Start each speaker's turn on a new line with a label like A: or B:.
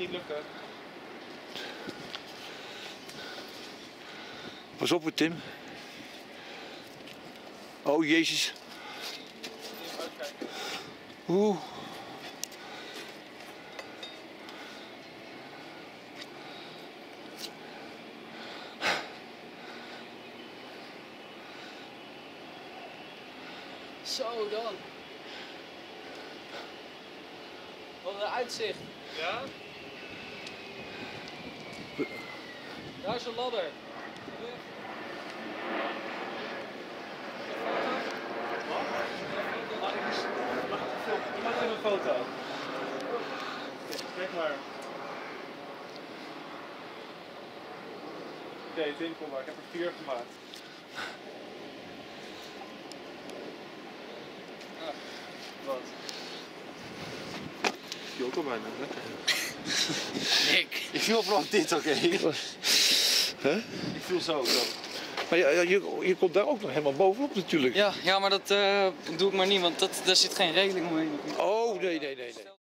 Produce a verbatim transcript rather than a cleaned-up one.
A: niet lukken.
B: Pas op, Tim. Oh, Jezus. Oeh.
C: Zo dan. Wat een uitzicht.
A: Ja?
C: Daar is een ladder.
A: Je maakt even een foto. Kijk maar. Oké, okay, Tim, kom maar. Ik heb er vier gemaakt. Ah, wat? Je ook al bijna, lekker.
C: Nick.
A: Ik viel op dit, oké. Okay.
B: Huh?
A: Ik viel zo, zo.
B: Maar je, je, je komt daar ook nog helemaal bovenop natuurlijk.
C: Ja, ja maar dat uh, doe ik maar niet, want dat, daar zit geen regeling omheen.
B: Oh, nee, nee, nee, nee.